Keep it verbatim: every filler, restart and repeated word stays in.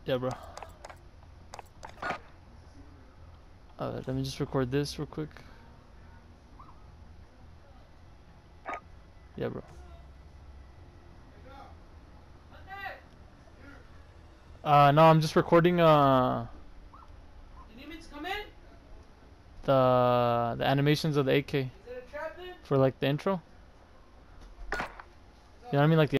Yeah, bro. Uh, let me just record this real quick. Yeah, bro. Uh, no, I'm just recording uh You need me to come in? the the animations of the A K Is it a trap in? for like the intro. You know what I mean, like the